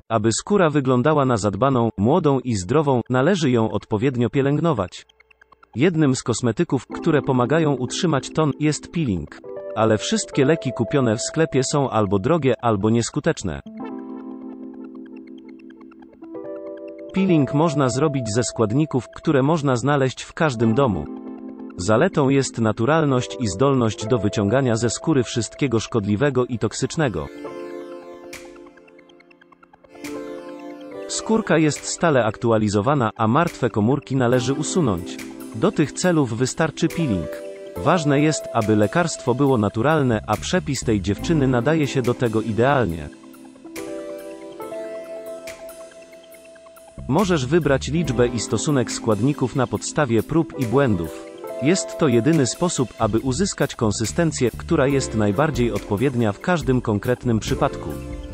Aby skóra wyglądała na zadbaną, młodą i zdrową, należy ją odpowiednio pielęgnować. Jednym z kosmetyków, które pomagają utrzymać ton, jest peeling. Ale wszystkie leki kupione w sklepie są albo drogie, albo nieskuteczne. Peeling można zrobić ze składników, które można znaleźć w każdym domu. Zaletą jest naturalność i zdolność do wyciągania ze skóry wszystkiego szkodliwego i toksycznego. Skórka jest stale aktualizowana, a martwe komórki należy usunąć. Do tych celów wystarczy peeling. Ważne jest, aby lekarstwo było naturalne, a przepis tej dziewczyny nadaje się do tego idealnie. Możesz wybrać liczbę i stosunek składników na podstawie prób i błędów. Jest to jedyny sposób, aby uzyskać konsystencję, która jest najbardziej odpowiednia w każdym konkretnym przypadku.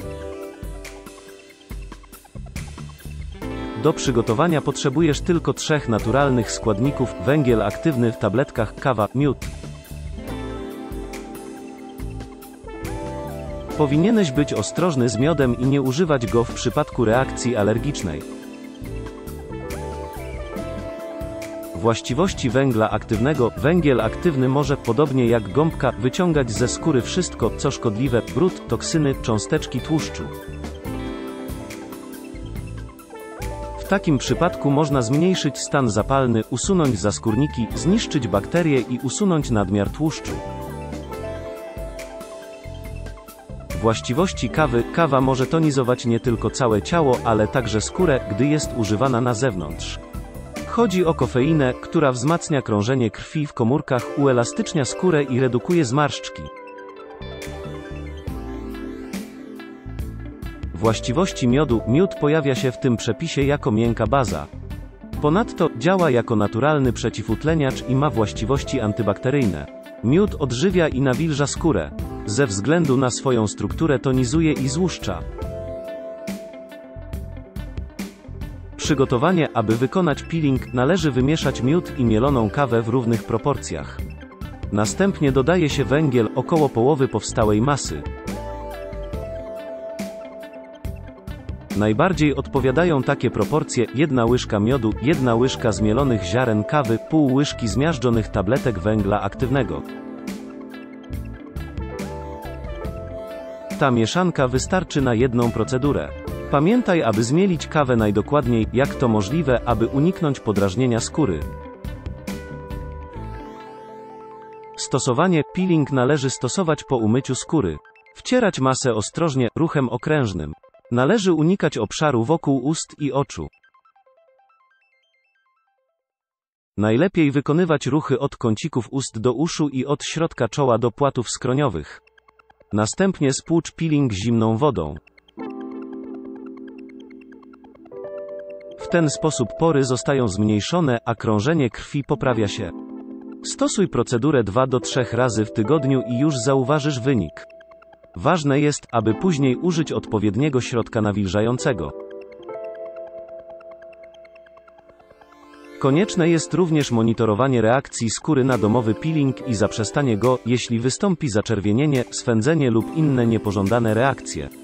Do przygotowania potrzebujesz tylko 3 naturalnych składników: węgiel aktywny w tabletkach, kawa, miód. Powinieneś być ostrożny z miodem i nie używać go w przypadku reakcji alergicznej. Właściwości węgla aktywnego. Węgiel aktywny może, podobnie jak gąbka, wyciągać ze skóry wszystko, co szkodliwe: brud, toksyny, cząsteczki tłuszczu. W takim przypadku można zmniejszyć stan zapalny, usunąć zaskórniki, zniszczyć bakterie i usunąć nadmiar tłuszczu. Właściwości kawy. Kawa może tonizować nie tylko całe ciało, ale także skórę, gdy jest używana na zewnątrz. Chodzi o kofeinę, która wzmacnia krążenie krwi w komórkach, uelastycznia skórę i redukuje zmarszczki. Właściwości miodu. Miód pojawia się w tym przepisie jako miękka baza. Ponadto działa jako naturalny przeciwutleniacz i ma właściwości antybakteryjne. Miód odżywia i nawilża skórę. Ze względu na swoją strukturę tonizuje i złuszcza. Przygotowanie. Aby wykonać peeling, należy wymieszać miód i mieloną kawę w równych proporcjach. Następnie dodaje się węgiel, około połowy powstałej masy. Najbardziej odpowiadają takie proporcje: 1 łyżka miodu, 1 łyżka zmielonych ziaren kawy, pół łyżki zmiażdżonych tabletek węgla aktywnego. Ta mieszanka wystarczy na jedną procedurę. Pamiętaj, aby zmielić kawę najdokładniej, jak to możliwe, aby uniknąć podrażnienia skóry. Stosowanie. Peeling należy stosować po umyciu skóry. Wcierać masę ostrożnie, ruchem okrężnym. Należy unikać obszaru wokół ust i oczu. Najlepiej wykonywać ruchy od kącików ust do uszu i od środka czoła do płatów skroniowych. Następnie spłucz peeling zimną wodą. W ten sposób pory zostają zmniejszone, a krążenie krwi poprawia się. Stosuj procedurę 2 do 3 razy w tygodniu i już zauważysz wynik. Ważne jest, aby później użyć odpowiedniego środka nawilżającego. Konieczne jest również monitorowanie reakcji skóry na domowy peeling i zaprzestanie go, jeśli wystąpi zaczerwienienie, swędzenie lub inne niepożądane reakcje.